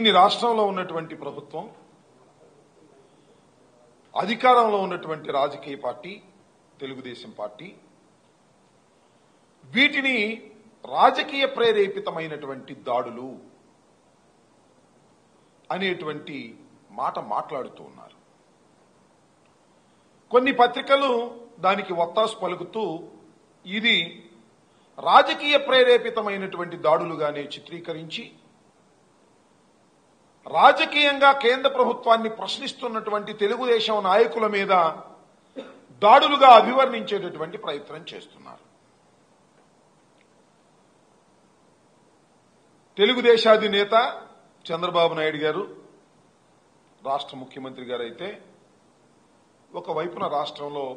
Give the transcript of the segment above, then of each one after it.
దీన్ని రాష్ట్రంలో ఉన్నటువంటి ప్రభుత్వం, అధికారంలో ఉన్నటువంటి రాజకీయ పార్టీ తెలుగుదేశం పార్టీ వీటిని రాజకీయ ప్రేరేపితమైనటువంటి దాడులు అనేటువంటి మాట మాట్లాడుతూ ఉన్నారు. కొన్ని పత్రికలు దానికి వత్తాసు పలుకుతూ ఇది రాజకీయ ప్రేరేపితమైనటువంటి దాడులుగానే చిత్రీకరించి రాజకీయంగా కేంద్ర ప్రభుత్వాన్ని ప్రశ్నిస్తున్నటువంటి తెలుగుదేశం నాయకుల మీద దాడులుగా అభివర్ణించేటటువంటి ప్రయత్నం చేస్తున్నారు. తెలుగుదేశాధినేత చంద్రబాబు నాయుడు గారు, రాష్ట్ర ముఖ్యమంత్రి గారు అయితే ఒకవైపున రాష్ట్రంలో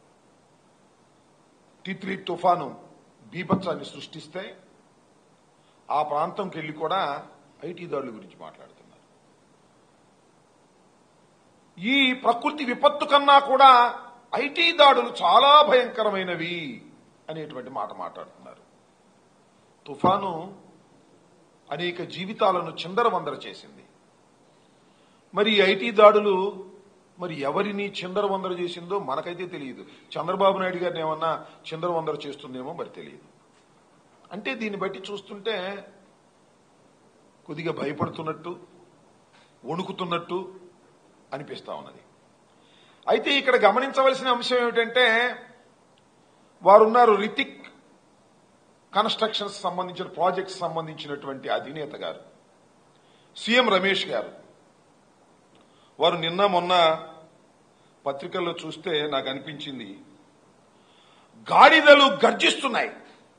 తిత్లీ తుఫాను బీభత్సాన్ని సృష్టిస్తే ఆ ప్రాంతంకి వెళ్లి కూడా ఐటీ దాడుల గురించి మాట్లాడుతున్నారు. ఈ ప్రకృతి విపత్తు కన్నా కూడా ఐటీ దాడులు చాలా భయంకరమైనవి అనేటువంటి మాట మాట్లాడుతున్నారు. తుఫాను అనేక జీవితాలను చిందరవందర చేసింది. మరి ఐటీ దాడులు మరి ఎవరిని చిందరవందర చేసిందో మనకైతే తెలియదు. చంద్రబాబు నాయుడు గారిని ఏమన్నా చిందరవందర చేస్తుందేమో మరి తెలియదు. అంటే దీన్ని బట్టి చూస్తుంటే కొద్దిగా భయపడుతున్నట్టు, వణుకుతున్నట్టు అనిపిస్తా ఉన్నది. అయితే ఇక్కడ గమనించవలసిన అంశం ఏమిటంటే, వారున్నారు రితిక్ కన్స్ట్రక్షన్స్ సంబంధించిన ప్రాజెక్ట్స్ సంబంధించినటువంటి అధినేత గారు సీఎం రమేష్ గారు. వారు నిన్న మొన్న పత్రికల్లో చూస్తే నాకు అనిపించింది, గాడిదలు గర్జిస్తున్నాయి,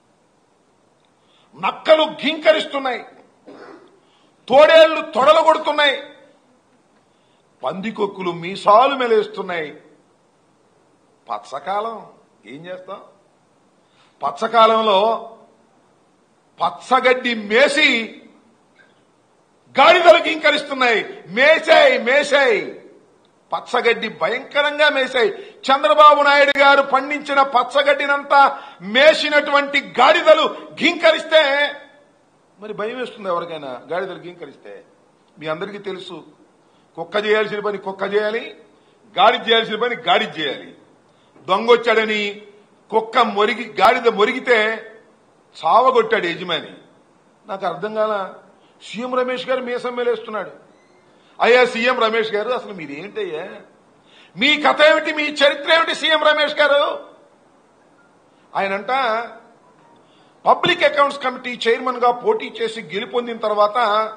నక్కలు ఘీంకరిస్తున్నాయి, తోడేళ్లు తొడలు కొడుతున్నాయి, పందికొక్కులు మీసాలు మెలేస్తున్నాయి. పచ్చకాలం ఏం చేస్తాం? పచ్చకాలంలో పచ్చగడ్డి మేసి గాడిదలు ఘీంకరిస్తున్నాయి. మేసాయి పచ్చగడ్డి భయంకరంగా మేసాయి. చంద్రబాబు నాయుడు గారు పండించిన పచ్చగడ్డినంతా మేసినటువంటి గాడిదలు ఘీంకరిస్తే మరి భయం వేస్తుంది ఎవరికైనా. గాడిదలు ఘీంకరిస్తే మీ అందరికీ తెలుసు, కుక్క చేయాల్సిన పని కుక్క చేయాలి, గాడిద చేయాల్సిన పని గాడిద చేయాలి. దొంగొచ్చాడని కుక్క గాడిద మొరిగితే చావగొట్టాడు యజమాని. నాకు అర్థం కాల. సీఎం రమేష్ గారు మీసం మేలేస్తున్నాడు. అయ్యా సీఎం రమేష్ గారు, అసలు మీరేంటయ్యా? మీ కథ ఏమిటి? మీ చరిత్ర ఏమిటి సీఎం రమేష్ గారు? ఆయనంట పబ్లిక్ అకౌంట్స్ కమిటీ చైర్మన్ గా పోటీ చేసి గెలుపొందిన తర్వాత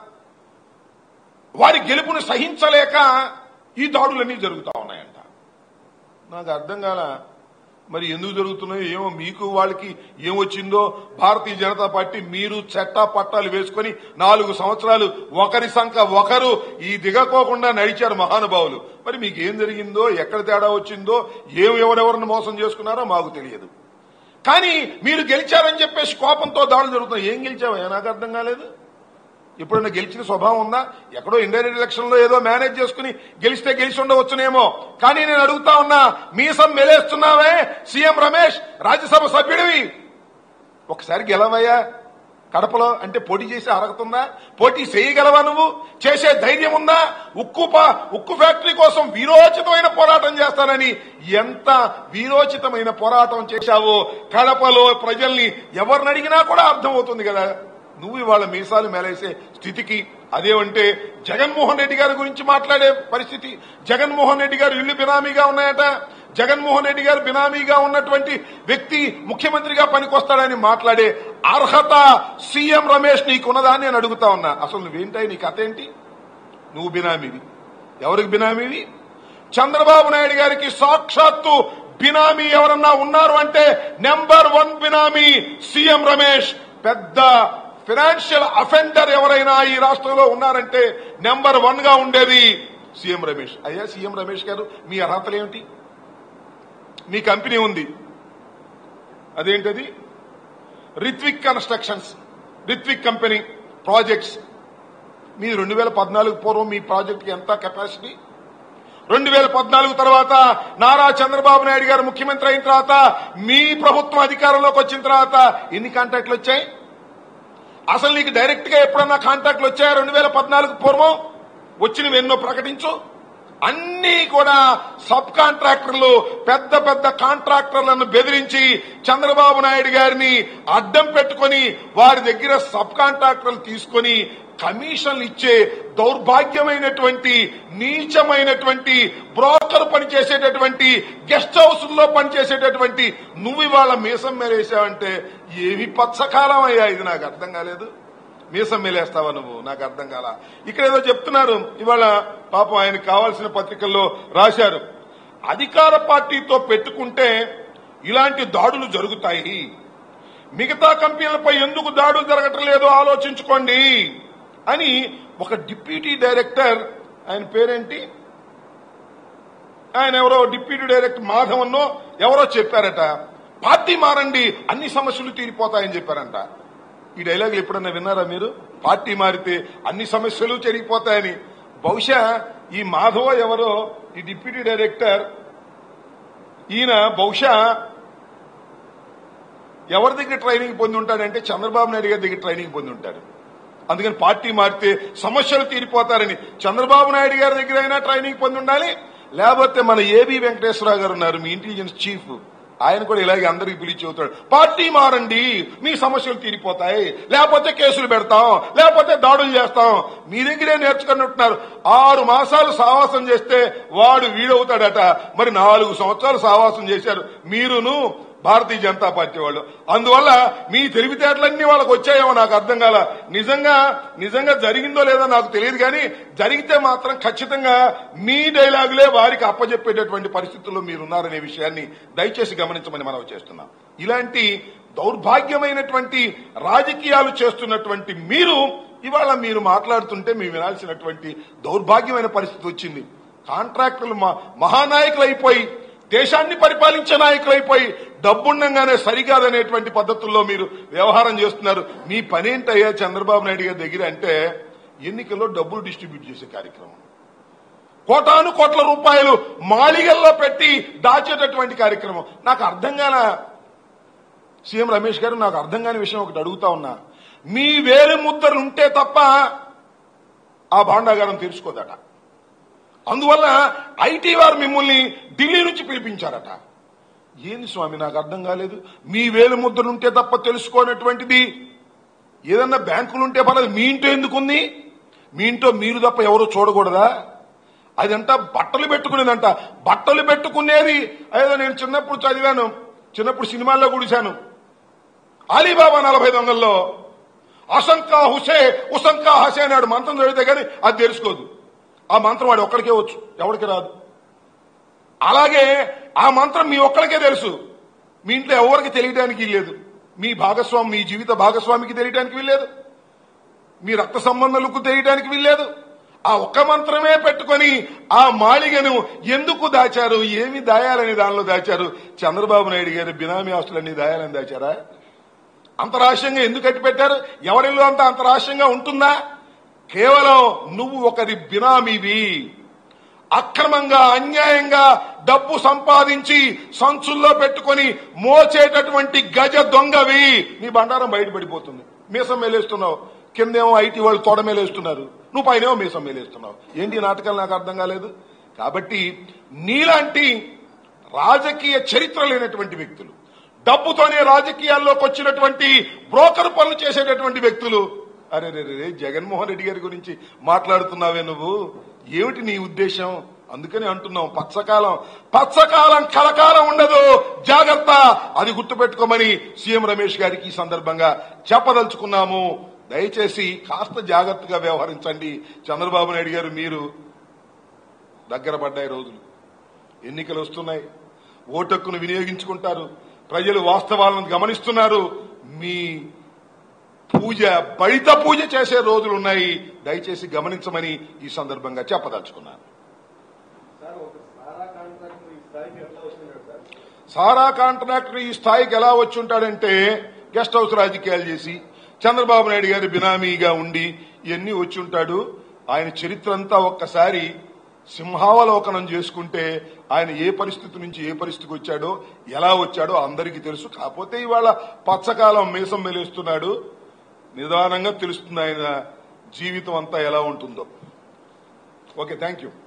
వారి గెలుపును సహించలేక ఈ దాడులన్నీ జరుగుతా ఉన్నాయంట. నాకు అర్థం కాల. మరి ఎందుకు జరుగుతున్నాయో ఏమో, మీకు వాళ్ళకి ఏమొచ్చిందో. భారతీయ జనతా పార్టీ మీరు చట్టా పట్టాలు వేసుకుని 4 సంవత్సరాలు ఒకరి సంఖ ఒకరు ఈ దిగకోకుండా నడిచారు మహానుభావులు. మరి మీకు ఏం జరిగిందో, ఎక్కడ తేడా వచ్చిందో, ఎవరెవరిని మోసం చేసుకున్నారో మాకు తెలియదు. కానీ మీరు గెలిచారని చెప్పేసి కోపంతో దాడులు జరుగుతున్నాయి. ఏం గెలిచావా? నాకు అర్థం కాలేదు. ఎప్పుడైనా గెలిచిన స్వభావం ఉందా? ఎక్కడో ఇండైరెక్ట్ ఎలక్షన్ లో ఏదో మేనేజ్ చేసుకుని గెలిస్తే గెలిచి ఉండవచ్చునేమో. కానీ నేను అడుగుతా ఉన్నా, మీసం మెలేస్తున్నావే సీఎం రమేష్, రాజ్యసభ సభ్యుడివి, ఒకసారి గెలవయ్యా కడపలో. అంటే పోటీ చేసే అర్హత ఉందా? పోటీ చేయగలవా? నువ్వు చేసే ధైర్యం ఉందా? ఉక్కు ఫ్యాక్టరీ కోసం వీరోచితమైన పోరాటం చేస్తానని ఎంత వీరోచితమైన పోరాటం చేశావో కడపలో ప్రజల్ని ఎవరిని అడిగినా కూడా అర్థమవుతుంది కదా. నువ్వు ఇవాళ మీసాలు మేలేసే స్థితికి. అదేమంటే జగన్మోహన్ రెడ్డి గారి గురించి మాట్లాడే పరిస్థితి. జగన్మోహన్ రెడ్డి గారు ఇల్లు బినామీగా ఉన్నాయట. జగన్మోహన్ రెడ్డి గారు బినామీగా ఉన్నటువంటి వ్యక్తి ముఖ్యమంత్రిగా పనికొస్తాడని మాట్లాడే అర్హత సీఎం రమేష్ నీకున్నదా అని నేను అడుగుతా ఉన్నా. అసలు నువ్వేంటాయి? నీ కథ ఏంటి? నువ్వు బినామీవి. ఎవరికి బినామీవి? చంద్రబాబు నాయుడు గారికి సాక్షాత్తు బినామీ ఎవరన్నా ఉన్నారు అంటే నెంబర్ 1 బినామీ సీఎం రమేష్. పెద్ద ఫైనాన్షియల్ అఫెండర్ ఎవరైనా ఈ రాష్ట్రంలో ఉన్నారంటే నెంబర్ 1 గా ఉండేది సీఎం రమేష్. అయ్యా సీఎం రమేష్ గారు, మీ అర్హతలు ఏమిటి? మీ కంపెనీ ఉంది, అదేంటది? Rithwik constructions, Rithwik company projects. మీ 2014 పూర్వం మీ ప్రాజెక్ట్కి ఎంత కెపాసిటీ? 2014 తర్వాత నారా చంద్రబాబు నాయుడు గారు ముఖ్యమంత్రి అయిన తర్వాత మీ ప్రభుత్వం అధికారంలోకి వచ్చిన తర్వాత ఎన్ని కాంట్రాక్టులు వచ్చాయి? అసలు నీకు డైరెక్ట్ గా ఎప్పుడన్నా కాంట్రాక్ట్లు వచ్చాయా 2014 పూర్వం? వచ్చినవి ఎన్నో ప్రకటించు. అన్ని కూడా సబ్ కాంట్రాక్టర్లు, పెద్ద పెద్ద కాంట్రాక్టర్లను బెదిరించి చంద్రబాబు నాయుడు గారిని అడ్డం పెట్టుకుని వారి దగ్గర సబ్ కాంట్రాక్టర్లు తీసుకుని కమిషన్లు ఇచ్చే దౌర్భాగ్యమైనటువంటి, నీచమైనటువంటి, బ్రోకర్ పనిచేసేటటువంటి, గెస్ట్ హౌస్ లో పనిచేసేటటువంటి నువ్వు ఇవాళ మీసం మేలేసావంటే ఏమి పచ్చకాలం అయ్యా ఇది? నాకు అర్థం కాలేదు. మీసం మేలేస్తావా నువ్వు? నాకు అర్థం కాల. ఇక్కడ ఏదో చెప్తున్నారు ఇవాళ, పాపం ఆయనకు కావాల్సిన పత్రికల్లో రాశారు, అధికార పార్టీతో పెట్టుకుంటే ఇలాంటి దాడులు జరుగుతాయి, మిగతా కంపెనీలపై ఎందుకు దాడులు జరగటం లేదో ఆలోచించుకోండి అని ఒక డిప్యూటీ డైరెక్టర్, ఆయన పేరేంటి, ఆయన ఎవరో డిప్యూటీ డైరెక్టర్ మాధవన్నో ఎవరో చెప్పారట. పార్టీ మారండి అన్ని సమస్యలు తీరిపోతాయని చెప్పారంట. ఈ డైలాగులు ఎప్పుడన్నా విన్నారా మీరు? పార్టీ మారితే అన్ని సమస్యలు చెరిగిపోతాయని. బహుశా ఈ మాధవ ఎవరో, ఈ డిప్యూటీ డైరెక్టర్, ఈయన బహుశా ఎవరి దగ్గర ట్రైనింగ్ పొంది ఉంటాడంటే చంద్రబాబు నాయుడు గారి దగ్గర ట్రైనింగ్ పొంది ఉంటాడు. అందుకని పార్టీ మారితే సమస్యలు తీరిపోతారని చంద్రబాబు నాయుడు గారి దగ్గర అయినా ట్రైనింగ్ పొంది ఉండాలి. లేకపోతే మన ఏబి వెంకటేశ్వరరావు గారు ఉన్నారు, మీ ఇంటెలిజెన్స్ చీఫ్, ఆయన కూడా ఇలాగే అందరికి పిలిచి చెబుతాడు, పార్టీ మారండి మీ సమస్యలు తీరిపోతాయి, లేకపోతే కేసులు పెడతాం, లేకపోతే దాడులు చేస్తాం. మీ దగ్గరే నేర్చుకున్నట్టున్నారు. 6 మాసాలు సావాసం చేస్తే వాడు వీడవుతాడట. మరి 4 సంవత్సరాలు సావాసం చేశారు మీరును భారతీయ జనతా పార్టీ వాళ్ళు. అందువల్ల మీ తెలివితేటలన్నీ వాళ్ళకు వచ్చాయేమో నాకు అర్థం కాల. నిజంగా జరిగిందో లేదో నాకు తెలియదు, కానీ జరిగితే మాత్రం ఖచ్చితంగా మీ డైలాగులే వారికి అప్పజెప్పేటటువంటి పరిస్థితుల్లో మీరున్నారనే విషయాన్ని దయచేసి గమనించమని మనం చేస్తున్నాం. ఇలాంటి దౌర్భాగ్యమైనటువంటి రాజకీయాలు చేస్తున్నటువంటి ఇవాళ మీరు మాట్లాడుతుంటే మేము వినాల్సినటువంటి దౌర్భాగ్యమైన పరిస్థితి వచ్చింది. కాంట్రాక్టర్లు మహానాయకులు అయిపోయి, దేశాన్ని పరిపాలించే నాయకులైపోయి, డబ్బుండగానే సరికాదనేటువంటి పద్ధతుల్లో మీరు వ్యవహారం చేస్తున్నారు. మీ పనేంటయ్యా చంద్రబాబు నాయుడు గారి దగ్గర అంటే ఎన్నికల్లో డబ్బులు డిస్ట్రిబ్యూట్ చేసే కార్యక్రమం, కోటాను కోట్ల రూపాయలు మాళిగల్లో పెట్టి దాచేటటువంటి కార్యక్రమం. నాకు అర్థం కాల సీఎం రమేష్ గారు, నాకు అర్థం కాని విషయం ఒకటి అడుగుతా ఉన్నా. మీ వేరే ముద్దలు ఉంటే తప్ప ఆ భాండాగారం తెలుసుకోదట. అందువల్ల ఐటీ వారు మిమ్మల్ని ఢిల్లీ నుంచి పిలిపించారట. ఏంది స్వామి నాకు అర్థం కాలేదు. మీ వేలు ముద్రలుంటే తప్ప తెలుసుకోనటువంటిది ఏదన్నా బ్యాంకులుంటే పర్లేదు, మీ ఇంట్లో ఎందుకుంది? మీ ఇంట్లో మీరు తప్ప ఎవరో చూడకూడదా? అదంతా బట్టలు పెట్టుకునేదంట. బట్టలు పెట్టుకునేది ఏదో నేను చిన్నప్పుడు చదివాను, చిన్నప్పుడు సినిమాల్లో కూడిశాను. అలీబాబా 40 దొంగల్లో అసంకా హుసే ఉసంకా హసే అన్నాడు. మంత్రం చదివితే గానీ అది తెలుసుకోదు. ఆ మంత్రం వాడు ఒక్కడికే వచ్చు, ఎవరికి రాదు. అలాగే ఆ మంత్రం మీ ఒక్కడికే తెలుసు, మీ ఇంట్లో ఎవరికి తెలియడానికి వీల్లేదు. మీ భాగస్వామి, మీ జీవిత భాగస్వామికి తెలియడానికి వీల్లేదు, మీ రక్త సంబంధాలకు తెలియడానికి వీల్లేదు. ఆ ఒక్క మంత్రమే పెట్టుకుని ఆ మాళిగను ఎందుకు దాచారు? ఏమి దాయాలని దానిలో దాచారు? చంద్రబాబు నాయుడు గారి బినామీ ఆస్తులన్నీ దాయాలని దాచారా? అంత రహస్యంగా ఎందుకు కట్టి పెట్టారు? ఎవరిలో అంత రహస్యంగా ఉంటుందా? కేవలం నువ్వు ఒకరి బినామీవి, అక్రమంగా అన్యాయంగా డబ్బు సంపాదించి సంచుల్లో పెట్టుకుని మోచేటటువంటి గజ దొంగవి. నీ బండారం బయటపడిపోతుంది. మీసం మేలేస్తున్నావు, కిందేమో ఐటీ వాళ్ళు తోడ మేలేస్తున్నారు, నువ్వు పైనేమో మీసం మేలేస్తున్నావు. ఏంటి నాటకాలు? నాకు అర్థం కాలేదు. కాబట్టి నీలాంటి రాజకీయ చరిత్ర లేనటువంటి వ్యక్తులు, డబ్బుతోనే రాజకీయాల్లోకి వచ్చినటువంటి బ్రోకర్ పనులు చేసేటటువంటి వ్యక్తులు, అరే రే జగన్మోహన్ రెడ్డి గారి గురించి మాట్లాడుతున్నావే నువ్వు, ఏమిటి నీ ఉద్దేశం? అందుకని అంటున్నాం, పచ్చకాలం కలకాలం ఉండదు, జాగ్రత్త. అది గుర్తుపెట్టుకోమని సీఎం రమేష్ గారికి ఈ సందర్భంగా చెప్పదలుచుకున్నాము. దయచేసి కాస్త జాగ్రత్తగా వ్యవహరించండి. చంద్రబాబు నాయుడు గారు, మీరు దగ్గర పడ్డాయి రోజులు, ఎన్నికలు వస్తున్నాయి, ఓటక్కును వినియోగించుకుంటారు, ప్రజలు వాస్తవాలను గమనిస్తున్నారు. మీ బడిత పూజ చేసే రోజులున్నాయి. దయచేసి గమనించమని ఈ సందర్భంగా చెప్పదలుచుకున్నాను. సారా కాంట్రాక్టర్ ఈ స్థాయికి ఎలా వచ్చి ఉంటాడంటే గెస్ట్ హౌస్ రాజకీయాలు చేసి చంద్రబాబు నాయుడు గారి బినామీగా ఉండి ఇవన్నీ వచ్చి ఉంటాడు. ఆయన చరిత్ర అంతా ఒక్కసారి సింహావలోకనం చేసుకుంటే ఆయన ఏ పరిస్థితి నుంచి ఏ పరిస్థితికి వచ్చాడో, ఎలా వచ్చాడో అందరికీ తెలుసు. కాకపోతే ఇవాళ పచ్చకాలం మీసం మెలేస్తున్నాడు. నిదానంగా తెలుస్తుంది ఆయన జీవితం అంతా ఎలా ఉంటుందో. Okay, thank you.